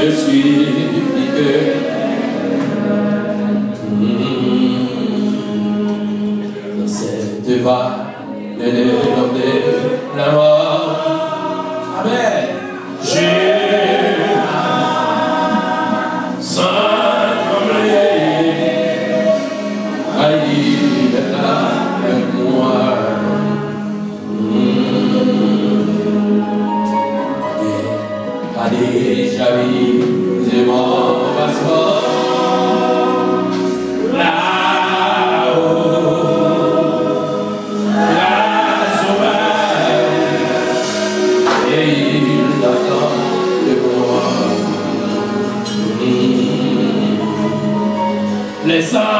je suis piqué. Dans cette vague de la mort, amen. J'ai sans trembler, il est là avec moi. Déjà vu, c'est mon passeport. Là-haut, la sauvage, et il attend de moi. Les